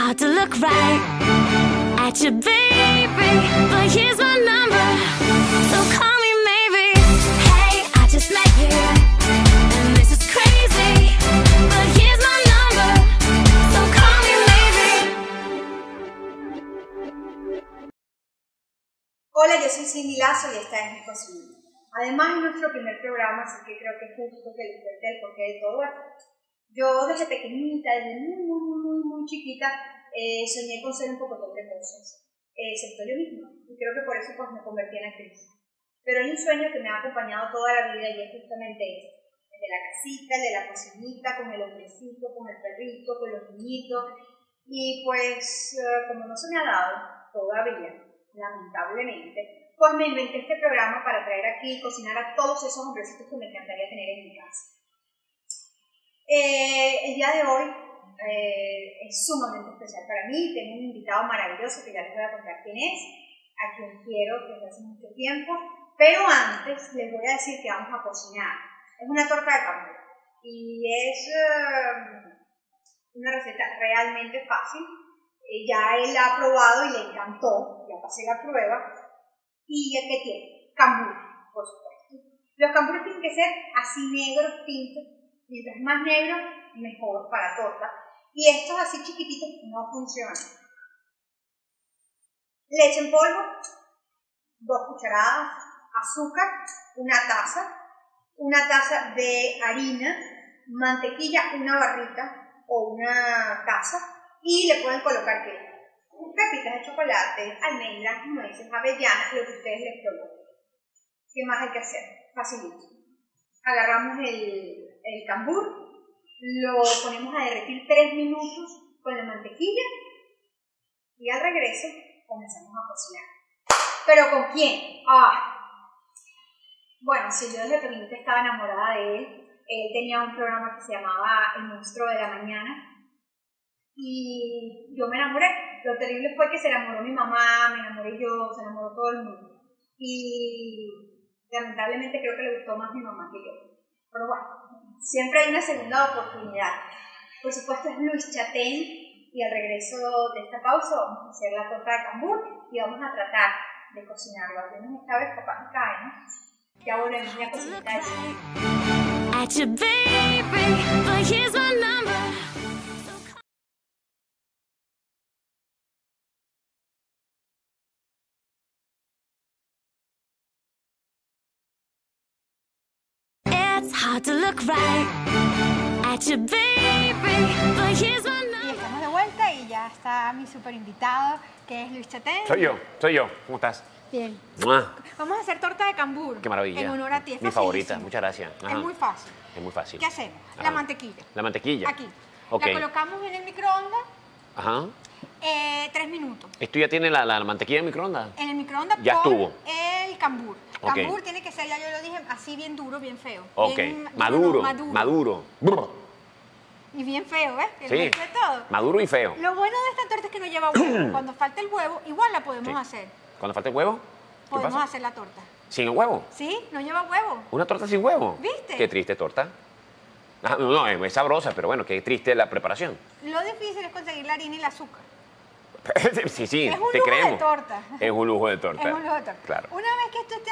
hard to look right at you, baby, but here's my number, so call me maybe. Hey, I just met you, and this is crazy, but here's my number, so call me maybe. Hola, yo soy Cindy Lazo y esta es Mi Cocina. Además es nuestro primer programa, así que creo que es justo que les cuente el porqué de todo esto. Yo desde pequeñita, desde muy chiquita, soñé con ser un poco de cosas, excepto yo misma, y creo que por eso pues me convertí en actriz. Pero hay un sueño que me ha acompañado toda la vida y es justamente este, el de la casita, el de la cocinita, con el hombrecito, con el perrito, con los niñitos, y pues como no se me ha dado todavía, lamentablemente, pues me inventé este programa para traer aquí y cocinar a todos esos hombrecitos que me encantaría tener en mi casa. El día de hoy es sumamente especial para mí. Tengo un invitado maravilloso que ya les voy a contar quién es, a quien quiero desde hace mucho tiempo, pero antes les voy a decir que vamos a cocinar. Es una torta de cambur y es una receta realmente fácil. Ya él la ha probado y le encantó, ya pasé la prueba. ¿Y qué tiene? Cambur, por supuesto. Los cambures tienen que ser así negros, tintos. Mientras más negro, mejor para torta. Y estos así chiquititos no funcionan. Leche en polvo, 2 cucharadas, azúcar, una taza de harina, mantequilla, una barrita o una taza, y le pueden colocar pepitas de chocolate, almendras, nueces, avellanas, lo que ustedes les coloquen. ¿Qué más hay que hacer? Facilito. Agarramos el cambur, lo ponemos a derretir 3 minutos con la mantequilla y al regreso comenzamos a cocinar. ¿Pero con quién? Bueno, si yo desde pequeñita estaba enamorada de él. Él tenía un programa que se llamaba El Monstruo de la Mañana y yo me enamoré. Lo terrible fue que se enamoró mi mamá, me enamoré yo, se enamoró todo el mundo y lamentablemente creo que le gustó más mi mamá que yo. Pero bueno, siempre hay una segunda oportunidad. Por supuesto es Luis Chatén y al regreso de esta pausa vamos a hacer la torta de cambur y vamos a tratar de cocinarlo. Al menos esta vez capaz me cae, ¿no? Ya volvemos a cocinar. At you, baby, but here's my number. It's hard to look right at you, baby, but here's my Y number. estamos de vuelta y ya está mi super invitado, que es Luis Chatén. Soy yo. ¿Cómo estás? Bien. ¡Mua! Vamos a hacer torta de cambur. Qué maravilla. En honor a ti. Es mi favorita, facilísimo. muchas gracias. Ajá. Es muy fácil. Es muy fácil. ¿Qué hacemos? La Ajá. mantequilla. La mantequilla. Aquí. Ok. La colocamos en el microondas Ajá. 3 minutos. ¿Esto ya tiene la mantequilla en microondas? En el microondas Ya con estuvo. el cambur. Ok. Cambur tiene que ser, ya yo lo dije, así bien duro, bien feo. Ok. Bien, Maduro. no, Maduro. Brr. Y bien feo, ¿ves? Sí. De todo. Maduro y feo. Lo bueno de esta torta es que no lleva huevo. Cuando falta el huevo, igual la podemos Sí. hacer. Cuando falta el huevo, ¿qué Podemos pasa? hacer la torta. ¿Sin el huevo? ¿Sí? No lleva huevo. ¿Una torta sin huevo? ¿Viste? Qué triste torta. Ah, no, es sabrosa, pero bueno, qué triste la preparación. Lo difícil es conseguir la harina y el azúcar. Sí, Es un te lujo de creemos. torta. Es un lujo de torta. Es un lujo de torta. Claro. Una vez que esto esté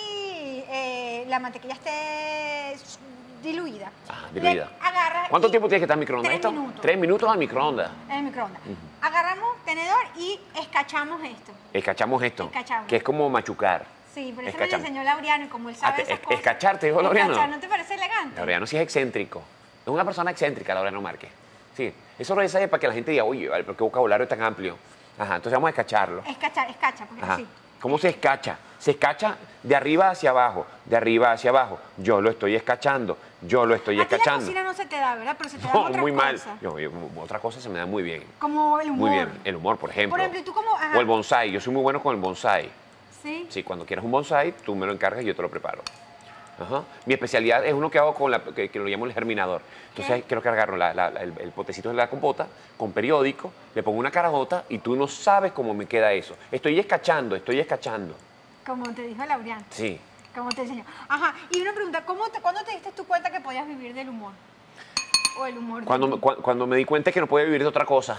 así, la mantequilla esté diluida. Diluida. Le agarras ¿Cuánto y- tiempo tienes que estar en microondas? 3 ¿Esto? minutos. 3 minutos al microondas. En el microondas. Agarramos tenedor y escachamos esto. Escachamos esto. Escachamos. Que es como machucar. Sí, pero eso me lo Escachamos. enseñó Laureano y como él sabe esas cosas. Escacharte, dijo Laureano. Escachar, ¿no te parece elegante? Laureano sí es excéntrico. Es una persona excéntrica, Laureano Márquez. Sí. Eso lo dice para que la gente diga, oye, ¿por qué vocabulario tan amplio? Ajá, entonces vamos a escacharlo. Escacha, porque Ajá. así. ¿Cómo se escacha? Se escacha de arriba hacia abajo, de arriba hacia abajo. Yo lo estoy escachando, yo lo estoy A ti la escachando. cocina no se te da, ¿verdad? Pero se te da No, otras muy mal. cosas. Otra cosa se me da muy bien. Como el humor. Muy bien. El humor, por ejemplo. Por ejemplo, ¿y tú cómo? Ajá. O el bonsai. Yo soy muy bueno con el bonsai. Sí. Sí, cuando quieras un bonsai, tú me lo encargas y yo te lo preparo. Ajá. Mi especialidad es uno que hago con que lo llamo el germinador. Entonces quiero cargarlo, el potecito de la compota, con periódico, le pongo una carajota y tú no sabes cómo me queda eso. Estoy escachando. Como te dijo Laureano. Sí. Como te enseñó. Ajá. Y una pregunta, ¿cuándo te diste tú cuenta que podías vivir del humor? O el humor Cuando me di cuenta que no podía vivir de otra cosa.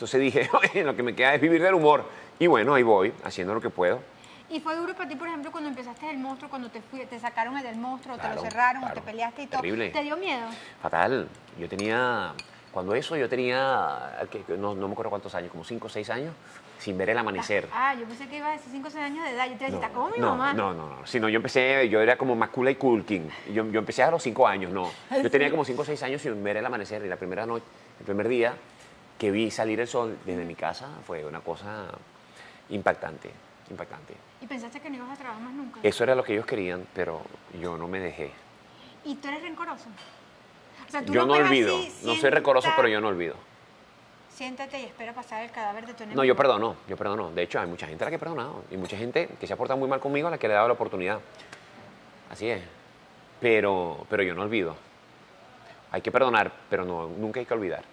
Entonces dije, oye, lo que me queda es vivir del humor. Y bueno, ahí voy, haciendo lo que puedo. ¿Y fue duro para ti, por ejemplo, cuando empezaste el monstruo, cuando te sacaron el del monstruo, te lo Claro, cerraron, claro. o te peleaste y todo? Terrible. ¿Te dio miedo? Fatal. Yo tenía, cuando eso yo tenía, no me acuerdo cuántos años, como 5 o 6 años, sin ver el amanecer. Ah, yo pensé que ibas a decir 5 o 6 años de edad. Yo te decía, como mi mamá. No. Sino yo era como Macula y Culkin. Yo empecé a los 5 años, no. Yo tenía como 5 o 6 años sin ver el amanecer. Y la primera noche, el primer día que vi salir el sol desde mi casa fue una cosa impactante. ¿Y pensaste que no ibas a trabajar más nunca? Eso era lo que ellos querían, pero yo no me dejé. ¿Y tú eres rencoroso? O sea, tú Yo no ves olvido. así, No soy rencoroso, sienta- pero yo no olvido. Siéntate y espera pasar el cadáver de tu enemigo. No, yo perdono. De hecho, hay mucha gente a la que he perdonado. Y mucha gente que se ha portado muy mal conmigo a la que le he dado la oportunidad. Así es. Pero yo no olvido. Hay que perdonar, pero nunca hay que olvidar.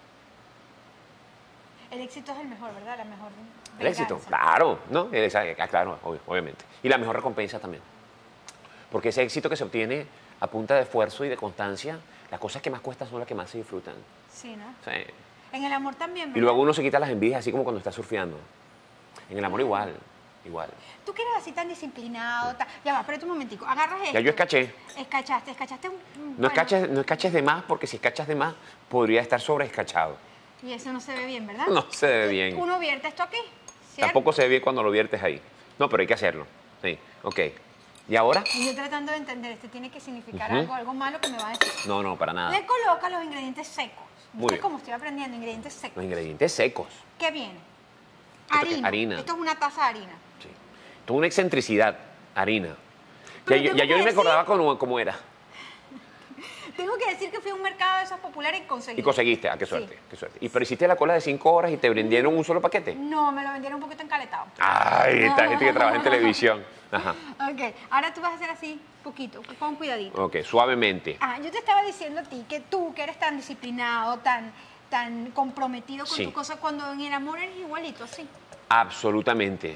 El éxito es el mejor, ¿verdad? La mejor El éxito, venganza. claro, ¿no? Claro, obviamente. Y la mejor recompensa también. Porque ese éxito que se obtiene a punta de esfuerzo y de constancia, las cosas que más cuestan son las que más se disfrutan. Sí, ¿no? Sí. En el amor también, ¿verdad? Y luego uno se quita las envidias, así como cuando está surfeando. En el amor igual. Tú que eres así tan disciplinado, ya va, espérate un momentico, agarras esto. Ya yo escaché. Escachaste No bueno, escaches de más, porque si escachas de más, podría estar sobreescachado. Y eso no se ve bien, ¿verdad? No se ve bien. Uno vierte esto aquí, ¿cierto? Tampoco se ve bien cuando lo viertes ahí. No, pero hay que hacerlo. Sí, ok. ¿Y ahora? Y yo tratando de entender, este tiene que significar Ujú. algo malo que me va a decir. No, para nada. Le colocas los ingredientes secos. Muy ¿Viste bien. cómo estoy aprendiendo? Ingredientes secos. Los ingredientes secos. ¿Qué viene? ¿Esto qué? Harina. Harina. Esto es una taza de harina. Sí. Esto es una excentricidad, harina. Pero Ya tengo yo que ni me decir- acordaba cómo era. Tengo que decir que fui a un mercado de esos populares y conseguí. Y conseguiste. Ah, qué Sí. suerte, qué suerte. Pero hiciste la cola de 5 horas y te vendieron un solo paquete. No, me lo vendieron un poquito encaletado. Ay, esta gente que trabaja en televisión. Ajá. Ok, ahora tú vas a hacer así, poquito, con cuidadito. Ok, suavemente. Ah, yo te estaba diciendo a ti que tú, que eres tan disciplinado, tan comprometido con Sí. tu cosa, cuando en el amor eres igualito, así. Absolutamente.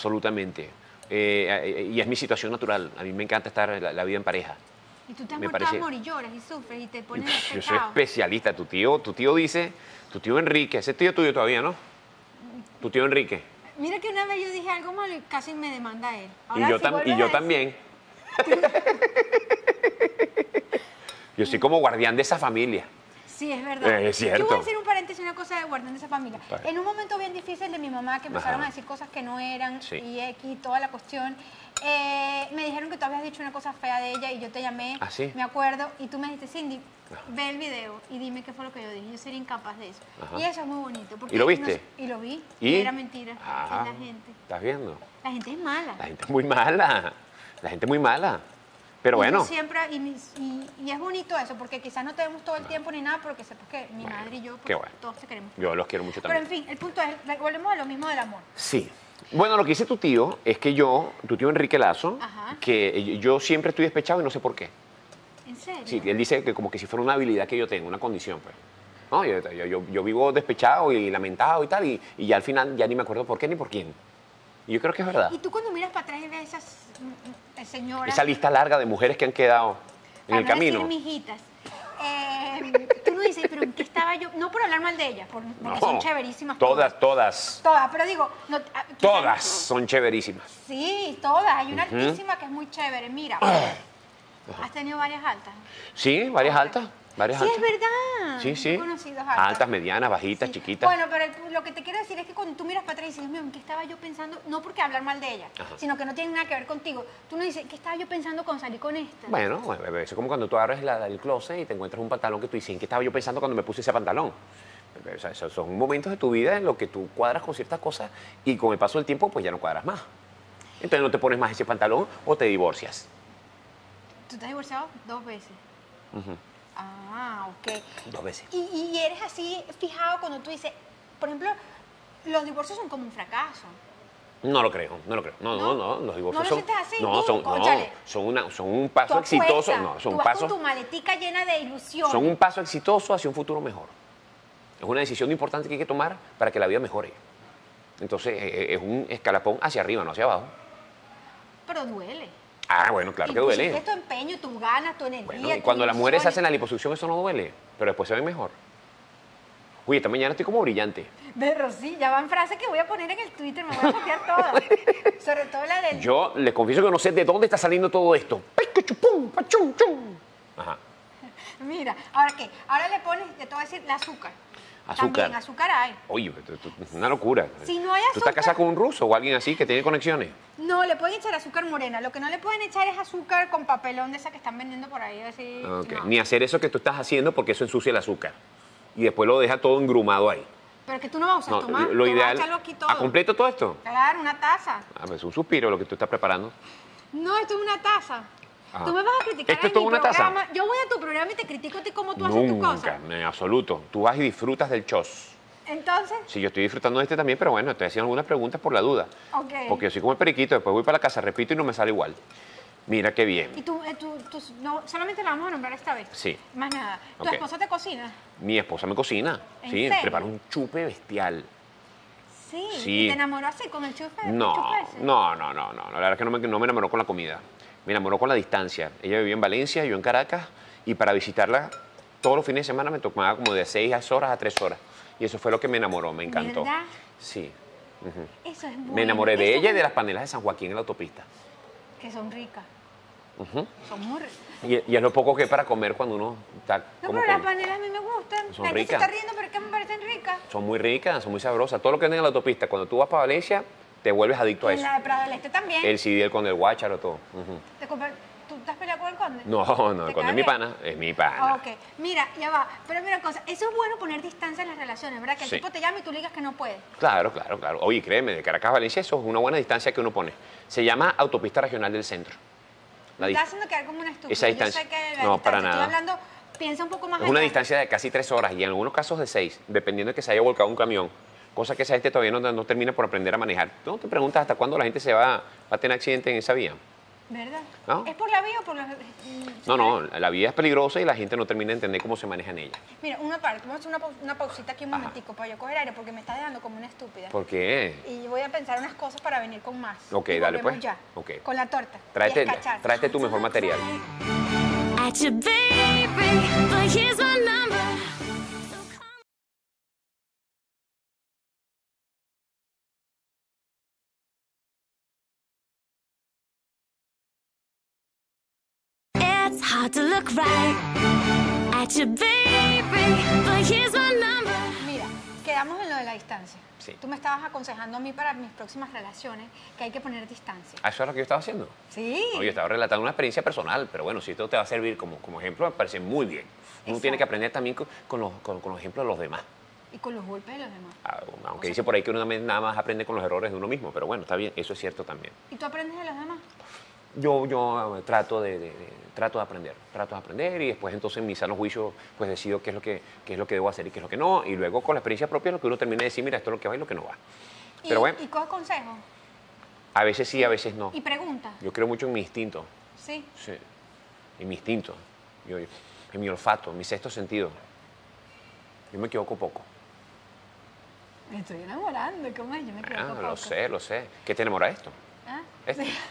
Y es mi situación natural. A mí me encanta estar la vida en pareja. Y tú te has Me muerto parece- de amor y lloras y sufres y te pones Yo soy pecado. especialista. Tu tío dice, tu tío Enrique, ese tío tuyo todavía, ¿no? Tu tío Enrique. Mira que una vez yo dije algo malo y casi me demanda él. Y Ahora, yo, si y vuelves yo a decir- también. Yo soy como guardián de esa familia. Sí, es verdad. Es cierto. Yo voy a decir un paréntesis, una cosa de guardando esa familia. Vale. En un momento bien difícil de mi mamá, que empezaron Ajá. a decir cosas que no eran, Sí. y X, toda la cuestión, me dijeron que tú habías dicho una cosa fea de ella y yo te llamé, ¿Ah, sí? me acuerdo, y tú me dijiste, Cindy, Ajá. ve el video y dime qué fue lo que yo dije. Yo sería incapaz de eso. Ajá. Y eso es muy bonito. porque ¿Y lo viste? y lo vi. ¿Y? Y era mentira. Ah, Es la gente. ¿Estás viendo? La gente es mala. La gente es muy mala. La gente es muy mala. Pero Y yo bueno, siempre, y es bonito eso, porque quizás no tenemos todo el tiempo ni nada, pero que sepas que mi madre y yo, pues, qué bueno. todos te queremos. yo los quiero mucho Pero en también. fin, el punto es, volvemos a lo mismo del amor. Sí. Bueno, lo que dice tu tío es que tu tío Enrique Lazo, Ajá. que yo siempre estoy despechado y no sé por qué. ¿En serio? Sí, él dice que como que si fuera una habilidad que yo tengo, una condición, pues. No, yo vivo despechado y lamentado y tal, y ya al final ya ni me acuerdo por qué ni por quién. Y yo creo que es verdad. Y tú cuando miras para atrás y ves esas señoras... Esa lista larga de mujeres que han quedado en para el no camino. decir mijitas, tú no dices, pero ¿en qué estaba yo? No por hablar mal de ellas, porque No, son chéverísimas. Todas, Todas, pero digo... No, quizás- todas son chéverísimas. Sí, todas. Hay una altísima que es muy chévere. Mira, has tenido varias altas. Sí, varias altas. Varias Sí, altas. es verdad. Sí, sí. He conocido altas. Altas, medianas, bajitas, Sí. chiquitas. Bueno, pero lo que te quiero decir es que cuando tú miras para atrás y dices, Dios mío, ¿en qué estaba yo pensando? No porque hablar mal de ella, Ajá. sino que no tiene nada que ver contigo. Tú no dices, ¿qué estaba yo pensando con salir con esta? Bueno, eso es como cuando tú abres el closet y te encuentras un pantalón que tú dices, ¿en qué estaba yo pensando cuando me puse ese pantalón? O sea, esos son momentos de tu vida en los que tú cuadras con ciertas cosas y con el paso del tiempo pues ya no cuadras más. Entonces no te pones más ese pantalón o te divorcias. Tú te has divorciado 2 veces. Ujú. Ah, ok. 2 veces. Y eres así fijado cuando tú dices, por ejemplo, los divorcios son como un fracaso. No lo creo. No, ¿No? los divorcios ¿No lo son... sientes así? No, Tú, son cónchale. un paso Tú exitoso. apuestas, No, son tú un vas paso... con tu maletica llena de ilusión. Son un paso exitoso hacia un futuro mejor. Es una decisión importante que hay que tomar para que la vida mejore. Entonces, es un escalafón hacia arriba, no hacia abajo. Pero duele. Ah, bueno, claro Y que duele. pusiste tu empeño, tus ganas, tu energía. Bueno, y tu cuando las mujeres ilusión. hacen la liposucción, eso no duele, pero después se ven mejor. Uy, esta mañana estoy como brillante. Pero sí, ya van frases que voy a poner en el Twitter, me voy a copiar todas. Sobre todo la del... Yo les confieso que no sé de dónde está saliendo todo esto. Pum, pachum, chum. Ajá. Mira, ¿ahora qué? Ahora le pones, te voy a decir, el azúcar. Azúcar. También, azúcar hay. Oye, es una locura. Si no hay ¿Tú estás azúcar- casada con un ruso o alguien así que tiene conexiones? No, le pueden echar azúcar morena. Lo que no le pueden echar es azúcar con papelón de esa que están vendiendo por ahí. Así, Ok. no. Ni hacer eso que tú estás haciendo porque eso ensucia el azúcar. Y después lo deja todo engrumado ahí. Pero que tú no vas a No, usar tomar. lo tú vas a ideal. echarlo aquí todo. ¿A completo todo esto? Claro, una taza. A ver, es un suspiro lo que tú estás preparando. No, esto es una taza. Ajá. Tú me vas a criticar ¿Esto es en toda mi una taza? programa. Yo voy a tu programa y te critico a ti cómo tú haces tus Nunca, cosas. en absoluto. Tú vas y disfrutas del chos. Entonces, Sí, yo estoy disfrutando de este también, pero bueno, estoy haciendo algunas preguntas por la duda. ok. Porque yo soy como el periquito, después voy para la casa, repito y no me sale igual. Mira qué bien. Y tú no, solamente la vamos a nombrar esta vez. Sí. Más nada. ¿Tu Ok. esposa te cocina? Mi esposa me cocina. ¿En Sí, serio? prepara un chupe bestial. Sí. Sí. ¿Y te enamoró así con el chupe? el No, chupe ese? no. La verdad es que no me enamoró con la comida. Me enamoró con la distancia. Ella vivía en Valencia, yo en Caracas, y para visitarla todos los fines de semana me tomaba como de 6 horas a 3 horas. Y eso fue lo que me enamoró, me encantó. ¿Verdad? Sí. Eso es bueno. Me enamoré de Eso ella y es- de las panelas de San Joaquín en la autopista. Que son ricas. Ujú. Son muy ricas. Y es lo poco que hay para comer cuando uno está No, como pero las con- panelas a mí me gustan. Son La gente se ricas. está riendo, pero es que me parecen ricas. Son muy ricas, son muy sabrosas. Todo lo que venden en la autopista, cuando tú vas para Valencia, te vuelves adicto a En eso. la de Prado del Este también. El CD, el Conde, el Guácharo, todo. Ujú. ¿Tú estás peleado con el conde? No, el ¿Te Conde cae es mi bien? pana, es mi pana. Ok, mira, ya va. Pero mira una cosa, eso es bueno poner distancia en las relaciones, ¿verdad? Que el Sí. tipo te llame y tú le digas que no puede. Claro. Oye, créeme, de Caracas a Valencia eso es una buena distancia que uno pone. Se llama Autopista Regional del Centro. La Me di- estás haciendo quedar como una estúpida. Esa distancia- Yo sé que la no, distancia, para nada. Estoy hablando, piensa un poco más Es una allá. distancia de casi 3 horas y en algunos casos de 6, dependiendo de que se haya volcado un camión. Cosa que esa gente todavía no termina por aprender a manejar. ¿Tú no te preguntas hasta cuándo la gente va a tener accidente en esa vía? ¿Verdad? ¿No? ¿Es por la vía o por los...? No, la vía es peligrosa y la gente no termina de entender cómo se maneja en ella. Mira, una parte, vamos a hacer una pausita aquí un Ajá. momentico para yo coger aire porque me está dejando como una estúpida. ¿Por qué? Y voy a pensar unas cosas para venir con más. Ok, Y dale, volvemos pues. ya. Ok. Con la torta. Y Tráete escachar. tu mejor material. At your baby, but here's my number. It's hard to look right at your baby, but here's my number. Mira, quedamos en lo de la distancia. Sí. Tú me estabas aconsejando a mí para mis próximas relaciones que hay que poner distancia. ¿Ah, eso es lo que yo estaba haciendo? Sí. No, yo estaba relatando una experiencia personal, pero bueno, si esto te va a servir como ejemplo, me parece muy bien. Uno tiene que Exacto. aprender también con los ejemplos de los demás. Y con los golpes de los demás. Aunque dice por ahí que uno nada más aprende con los errores de uno mismo, pero bueno, está bien, eso es cierto también. ¿Y tú aprendes de los demás? Yo trato de aprender y después entonces en mi sano juicio pues decido qué es lo que debo hacer y qué es lo que no, y luego con la experiencia propia es lo que uno termina de decir, mira, esto es lo que va y lo que no va. Pero bueno, ¿Y coges consejos? a veces sí, a veces no. ¿Y preguntas? Yo creo mucho en mi instinto, Sí. sí, en mi instinto, en mi olfato, en mi sexto sentido. Yo me equivoco poco. Me estoy enamorando, ¿cómo es? Yo me equivoco poco. Lo sé. ¿Qué te enamora esto? ¿Ah? Esto. Sí.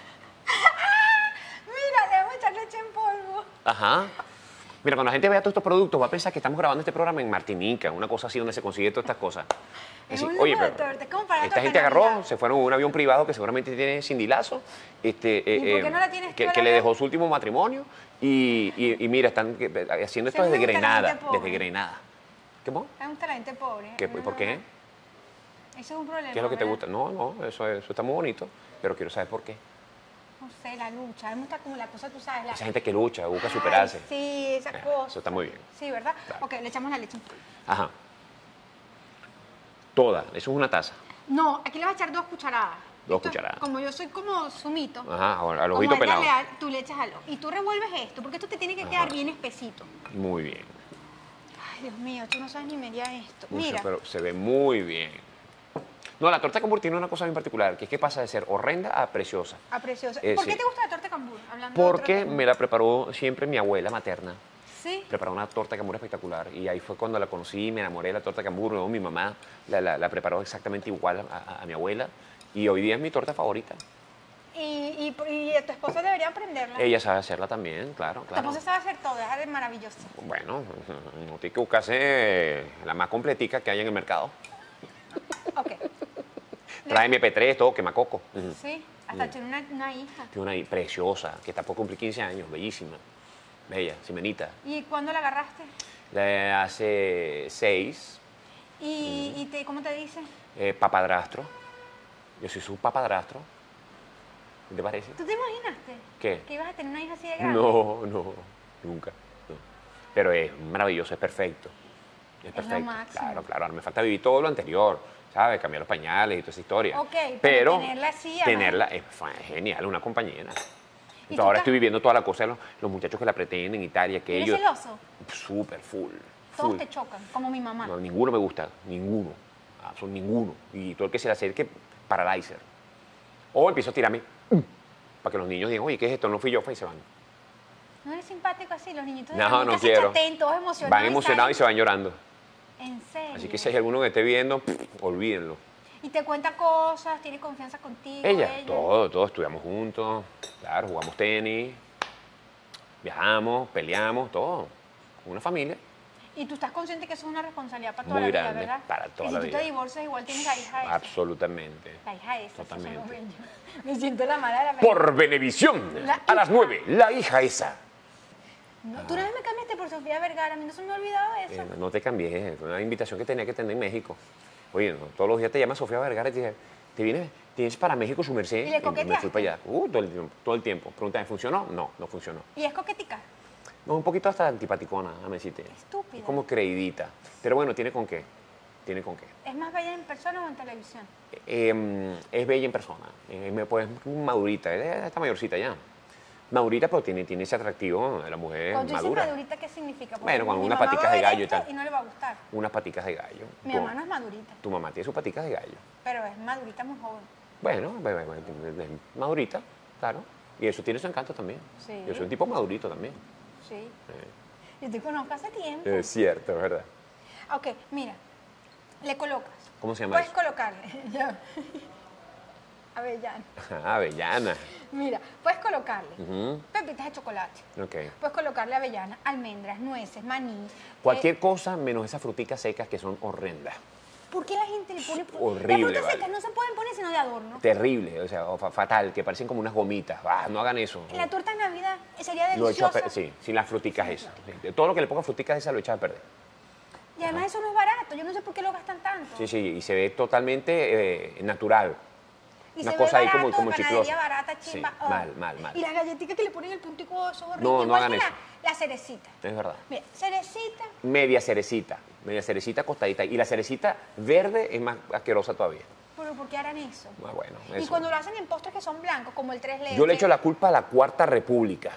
Mira, le voy a echar leche en polvo. Ajá. Mira, cuando la gente vea todos estos productos va a pensar que estamos grabando este programa en Martinica, una cosa así donde se consigue todas estas cosas. Es Decir, un oye, lujo de pero torta, es como para la esta torta gente de agarró, Navidad. se fueron en un avión privado que seguramente tiene Cindy Lazo, ¿Y por qué no la tienes tú que el le avión? dejó su último matrimonio y mira, están haciendo esto Sí, a mí desde me gusta la Grenada, gente pobre. desde Grenada. ¿Cómo? Me gusta la gente pobre. ¿Qué, ¿Por qué? Eso es un problema. ¿Qué es lo que te ¿verdad? gusta? No, eso está muy bonito, pero quiero saber por qué. No sé, la lucha. A mí me gusta como la cosa, tú sabes. La... Esa gente que lucha, busca Ay, superarse. Sí, esa cosa. Eso está muy bien. Sí, ¿verdad? Claro. Ok, le echamos la leche. Ajá. Toda, eso es una taza. No, aquí le vas a echar 2 cucharadas. Dos Esto, cucharadas. Como yo soy como sumito. Ajá, al como ojito es pelado. leal, tú le echas al ojo. Y tú revuelves esto, porque esto te tiene que quedar bien espesito. Muy bien. Ay, Dios mío, tú no sabes ni media esto. Mucho, Mira, pero se ve muy bien. No, la torta cambur tiene una cosa bien particular, que es que pasa de ser horrenda a preciosa. a preciosa. Sí. ¿Por qué te gusta la torta cambur? Hablando de otro Porque tema. me la preparó siempre mi abuela materna. Sí. Preparó una torta cambur espectacular. Y ahí fue cuando la conocí y me enamoré de la torta cambur. Luego mi mamá la preparó exactamente igual a mi abuela. Y hoy día es mi torta favorita. Y tu esposo debería aprenderla. Ella sabe hacerla también, claro, Tu claro. esposo sabe hacer todo, es maravilloso. Bueno, no tiene que buscarse la más completica que hay en el mercado. Ok. Trae MP3, todo, quemacoco. Ujú. Sí, hasta tiene una hija. Tiene una preciosa, que está por cumplir 15 años, bellísima. Bella, Simenita. ¿Y cuándo la agarraste? Hace 6, ¿Cómo te dice? papadrastro. Yo soy su papadrastro. ¿Qué te parece? ¿Tú te imaginaste? ¿Qué? Que ibas a tener una hija así de grande. No, nunca. No. Pero es maravilloso, es perfecto. Es lo perfecto. máximo. Claro, claro. Ahora me falta vivir todo lo anterior, ¿sabes? Cambiar los pañales y toda esa historia. Ok, pero tenerla así, además. Tenerla es genial, una compañera. ¿Y Entonces, tú ahora estás- estoy viviendo toda la cosa de los muchachos que la pretenden y tal, y ¿Eres aquello. celoso? Súper, full. Todos full. te chocan, como mi mamá. No, ninguno me gusta, ninguno. Son ninguno. Y todo el que se le acerque, paralyzer. O empiezo a tirarme para que los niños digan, oye, ¿qué es esto? No fui yo, y se van. ¿No eres simpático así? Los niñitos de No, la no boca quiero. se chatean, todos emocionados. Van emocionados y se salen. van llorando. En serio. Así que si hay alguno que esté viendo, olvídenlo. Y te cuenta cosas, tiene confianza contigo. Ella, todo, estudiamos juntos, claro, jugamos tenis, viajamos, peleamos, todo. Una familia. Y tú estás consciente que eso es una responsabilidad para toda Muy la vida, grande, ¿verdad? para toda y la si tú vida. te divorcias, igual tienes la hija esa. Absolutamente. La hija esa. Totalmente. eso es lo bello. Me siento la mala de la película. Por Venevisión, La a las hija. 9, la hija esa. No, tú una vez me cambiaste por Sofía Vergara, a mí no se me ha olvidado eso. No te cambié, fue una invitación que tenía que tener en México. Oye, no, todos los días te llama Sofía Vergara y te dice, ¿tienes para México su merced? ¿Y le me fui coqueteaste? para allá. Todo el tiempo. Pregúntame, ¿funcionó? No, no funcionó. Y es coquetica. No, un poquito hasta antipaticona, a decirte. Estúpida. Es como creidita. Pero bueno, tiene con qué. Tiene con qué. ¿Es más bella en persona o en televisión? Es bella en persona. Pues, madurita. Está mayorcita ya. Madurita, pero tiene ese atractivo de la mujer Cuando tú dices madura. madurita, ¿qué significa? Porque Bueno, con mi unas mamá paticas va a de ver gallo y esto tal. Y no le va a gustar. Unas paticas de gallo. Mi mamá no es madurita, Tu mamá tiene sus paticas de gallo. pero es madurita muy joven. Bueno, es madurita, claro. Y eso tiene su encanto también. Sí. Yo soy un tipo madurito también. Sí. Yo te conozco hace tiempo. Es cierto, es verdad. Ok, mira, le colocas. ¿Cómo se llama Puedes eso? colocarle. Ya. Avellana. Avellana. Mira, puedes colocarle Ujú. pepitas de chocolate. Ok. Puedes colocarle avellana, almendras, nueces, maní. Cualquier cosa menos esas fruticas secas que son horrendas. ¿Por qué la gente le pone? Horrible, Las frutas vale. secas no se pueden poner sino de adorno. Terrible, o sea, fatal, que parecen como unas gomitas. No hagan eso. En la torta de Navidad sería Lo he hecho a deliciosa. sí, sin las fruticas esas. Sí, todo lo que le ponga fruticas esas lo he echado a perder. Y además eso no es barato. Yo no sé por qué lo gastan tanto. Sí, sí, y se ve totalmente natural. Y Una se cosa ve ahí como panadería chiclosa. barata, Sí, chimba. mal. Y las galletitas que le ponen el puntico, eso es horrible. No, no Igual hagan que eso. La cerecita. Es verdad. Mira, cerecita. Media cerecita acostadita. Y la cerecita verde es más asquerosa todavía. ¿Pero por qué harán eso? Ah, bueno, Y eso. cuando lo hacen en postres que son blancos, como el tres leches. Yo le echo la culpa a la Cuarta República,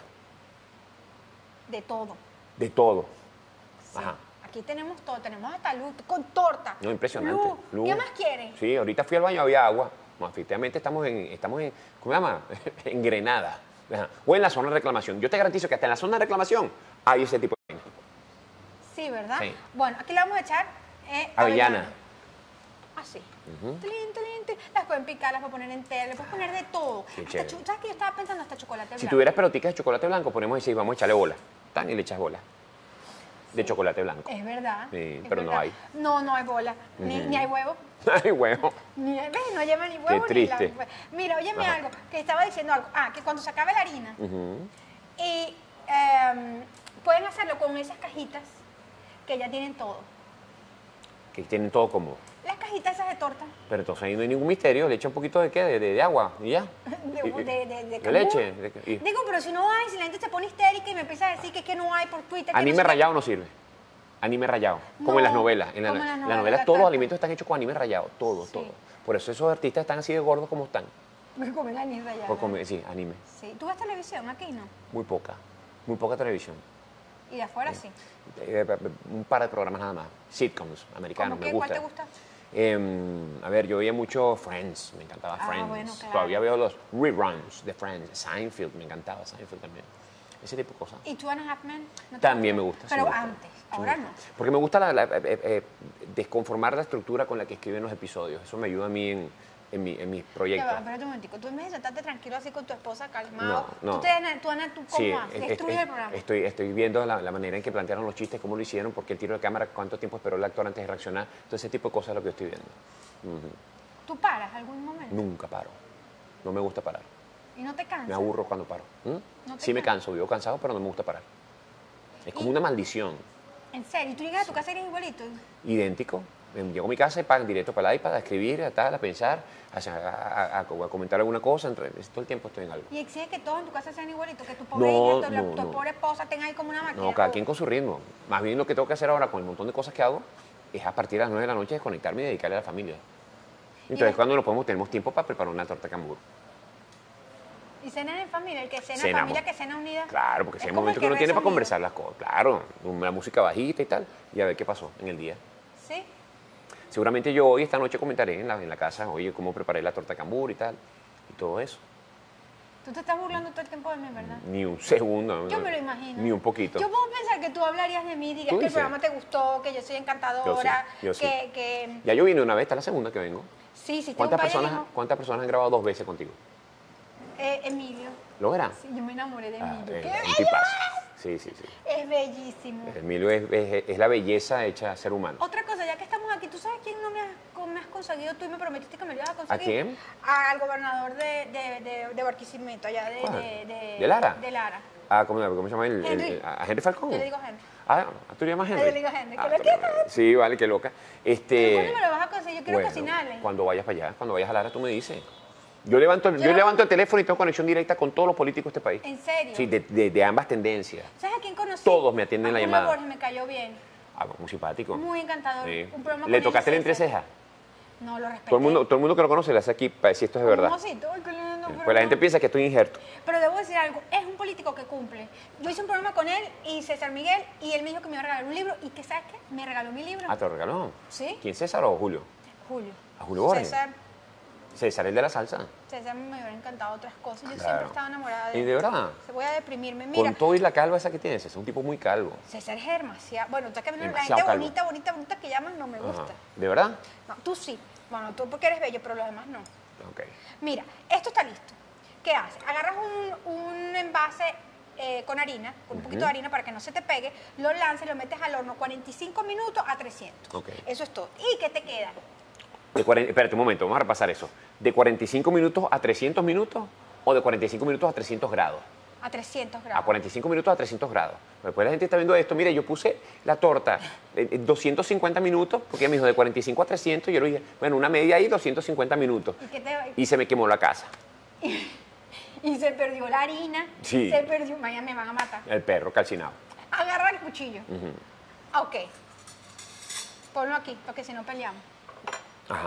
De todo. de todo. Sí. Ajá. Aquí tenemos todo. Tenemos hasta luz con torta. No, impresionante. Luz. Luz. ¿Qué más quieren? Sí, ahorita fui al baño, había agua. No, efectivamente estamos en ¿cómo se llama? En Grenada. Ajá. O en la zona de reclamación. Yo te garantizo que hasta en la zona de reclamación hay ese tipo de... Sí, ¿verdad? Sí. Bueno, aquí le vamos a echar Avellana. Así. Tlin, tlin, tlin. Las pueden picar, las pueden poner enteras, le puedes poner de todo. Qué Hasta chévere. ¿sabes que yo estaba pensando hasta chocolate Si blanco? tuvieras pelotitas de chocolate blanco, ponemos y vamos a echarle bola. Tan y le echas bola. De chocolate blanco. Es verdad. Sí, es pero no verdad. hay. No hay bola. Ni hay huevo. Ay, huevo. Ni hay, ¿ves? No lleva ni huevo Qué ni la- triste. Mira, óyeme Ajá. algo, que estaba diciendo algo. Que cuando se acabe la harina, Ujú. y pueden hacerlo con esas cajitas que ya tienen todo. Que tienen todo como... Las cajitas esas de torta. Pero entonces ahí no hay ningún misterio. Le echa un poquito de qué, de agua y ya. De De leche. Digo, pero si no hay, si la gente se pone histérica y me empieza a decir que es que no hay por Twitter. que no Anime sé qué. rayado no sirve. Anime rayado. Como en las No, novelas. En como en las las novelas, novelas la todos los carta. alimentos están hechos con anime rayado. Todo, Sí. todo. Por eso esos artistas están así de gordos como están. Me comen la mierda ya. Por sí, anime. Sí. ¿Tú ves televisión? Aquí no. Muy poca. Muy poca televisión. Y de afuera sí. Un par de programas nada más. Sitcoms americanos, ¿Cómo me qué? gusta. ¿Cuál te gusta? A ver, yo veía mucho Friends, me encantaba Friends. bueno, claro. Todavía veo los reruns de Friends. Seinfeld, me encantaba Seinfeld también. Ese tipo de cosas. ¿Y Two and a Half Men? ¿No te También me gusta. sí Pero me gusta. antes, Sí ahora me no. gusta. Porque me gusta desconformar la estructura con la que escriben los episodios. Eso me ayuda a mí en mis Ya proyectos. va, espérate un momentico. Tú en vez de sentarte tranquilo así con tu esposa, calmado. No. ¿Tú cómo Sí, haces? Destruyes el programa. estoy viendo la manera en que plantearon los chistes, cómo lo hicieron, porque el tiro de cámara, cuánto tiempo esperó el actor antes de reaccionar. Todo ese tipo de cosas es lo que yo estoy viendo. ¿Tú paras algún momento? Nunca paro. No me gusta parar. ¿Y no te cansas? Me aburro cuando paro. ¿No te Sí me cansas? canso, vivo cansado, pero no me gusta parar. Es como ¿Y? una maldición. ¿En serio? ¿Y tú llegas a tu casa y eres igualito? Idéntico. Llego a mi casa y directo para el iPad a escribir, a pensar, a comentar alguna cosa. Todo el tiempo estoy en algo. ¿Y exiges que todos en tu casa sean igualitos? ¿Que tu pobre No, hija, tu no. pobre esposa tenga ahí como una máquina? No, cada quien con su ritmo. Más bien lo que tengo que hacer ahora con el montón de cosas que hago es a partir de las 9 de la noche desconectarme y dedicarle a la familia. Entonces, cuando tenemos tiempo para preparar una torta cambur. ¿Y cenan en familia? El que cena en Cenamos. familia, que cena unida. Claro, porque si Es hay como momentos el que uno tiene reza para unido. conversar las cosas. Claro, la música bajita y tal, y a ver qué pasó en el día. ¿Sí? Seguramente yo hoy, esta noche, comentaré en la casa, oye, cómo preparé la torta cambur y tal, y todo eso. Tú te estás burlando todo el tiempo de mí, ¿verdad? Ni un segundo. Yo me lo imagino. Ni un poquito. Yo puedo pensar que tú hablarías de mí, digas Tú que el dices. programa te gustó, que yo soy encantadora, Yo sí. que Ya yo vine una vez, esta es la segunda que vengo. sí, tengo un ¿Cuántas personas han grabado 2 veces contigo? Emilio. ¿Lo verán? Sí, yo me enamoré de Ah, Emilio. ¡Qué un bello! tipazo. Sí. Es bellísimo. Emilio es la belleza hecha ser humano. Otra cosa, ya que estamos aquí, ¿tú sabes quién no me has conseguido tú y me prometiste que me lo ibas a conseguir? ¿A quién? Al gobernador de Barquisimeto, allá ¿De Lara? De Lara. ¿Cómo se llama? Henry. ¿A Henry Falcón? Yo le digo Henry. ¿tú le llamas Henry? Yo le digo Henry, que Ah, lo tú le entiendas. llamas- Sí, vale, qué loca. ¿Pero cuándo me lo vas a conseguir? Yo quiero Bueno, cocinarle. cuando vayas para allá, cuando vayas a Lara, tú me dices. Yo levanto el teléfono y tengo conexión directa con todos los políticos de este país. ¿En serio? Sí, de ambas tendencias. ¿Sabes a quién conocí? Todos me atienden la A Julio llamada. Borges me cayó bien. Muy simpático. Muy encantador. Sí. Un programa ¿Le con tocaste el él, César. entreceja? No, lo respeté. Todo el mundo que lo conoce le hace aquí para decir esto es de verdad. Un mocito, ay, qué lindo, pero Pues la gente no. piensa que estoy injerto. Pero debo decir algo, es un político que cumple. Yo hice un programa con él y César Miguel y él me dijo que me iba a regalar un libro y que ¿sabes qué? Me regaló mi libro. ¿Te lo regaló? ¿Sí? ¿Quién, César o Julio? Julio. ¿A Julio Borges? César El de la salsa. me hubiera encantado otras cosas. Yo Claro. siempre estaba enamorada de ¿Y él. de verdad? Se voy a deprimirme. Mira, Con todo y la calva esa que tienes, es un tipo muy calvo. César es demasiado... Bueno, tú sabes que a mí la Demasiado gente calvo. bonita que llaman no me gusta. Ajá. ¿De verdad? No, tú sí. Bueno, tú porque eres bello, pero los demás no. Ok. Mira, esto está listo. ¿Qué haces? Agarras un envase con harina, con un poquito de harina para que no se te pegue, lo lanzas y lo metes al horno 45 minutos a 300. Ok. Eso es todo. ¿Y qué te queda? Espérate un momento, vamos a repasar eso. ¿De 45 minutos a 300 minutos o de 45 minutos a 300 grados? A 300 A grados. 45 minutos a 300 grados. Después la gente está viendo esto. Mire, yo puse la torta en 250 minutos, porque ella me dijo de 45 a 300, y yo le dije, bueno, una media ahí, 250 minutos. ¿Y qué te- Y se me quemó la casa. Y se perdió la harina. Sí. Se perdió. Mañana me van a matar. El perro calcinado. Agarra el cuchillo. Ok. Ponlo aquí, porque si no peleamos. Ajá.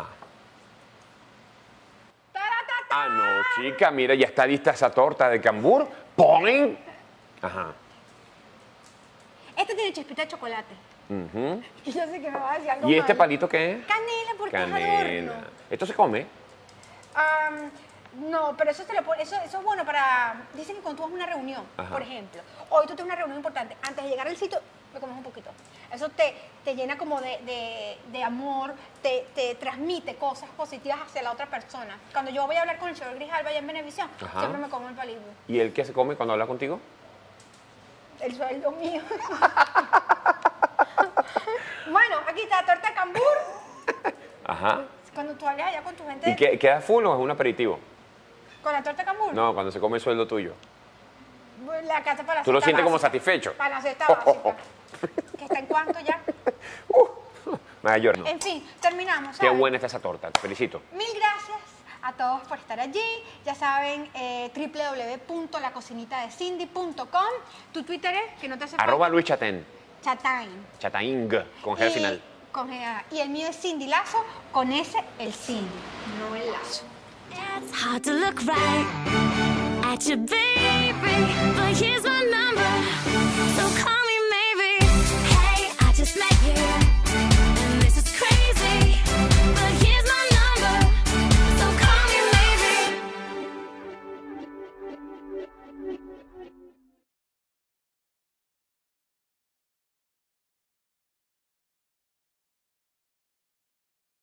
¡Taratata! Ah, no, chica, mira, ya está lista esa torta de cambur. ¡Ponen! Ajá. Este tiene chispita de chocolate. Ujú. Y yo sé que me va a decir algo ¿Y este malo. palito qué es? Canela, porque es Canela. adorno. ¿Esto se come? No, pero eso es bueno para... Dicen que cuando tú vas a una reunión, Ajá. por ejemplo, hoy tú tienes una reunión importante, antes de llegar al sitio, me comes un poquito. Eso te llena como de amor, te transmite cosas positivas hacia la otra persona. Cuando yo voy a hablar con el señor Grijalva allá en Venevisión, Ajá. siempre me como el palito. ¿Y el qué se come cuando habla contigo? El sueldo mío. Bueno, aquí está la torta de cambur. Ajá. Cuando tú hablas allá con tu gente, ¿Y queda full o es un aperitivo? con la torta de cambur, No, cuando se come el sueldo tuyo. la casa para la ¿Tú lo cesta sientes como básica. satisfecho? Para la cesta básica. ¿Que está en cuánto ya? Mayor, no. En fin, terminamos. Qué ¿sabes? buena está esa torta, te felicito. Mil gracias a todos por estar allí. Ya saben, www.lacocinitadecindy.com. Tu Twitter es, que no te hace @Luis Chatén. Chatain. Chataing, con G al final. Con G. Y el mío es Cindy Lazo, con S el Cindy, no el Lazo. It's hard to look right at your baby, but here's my number.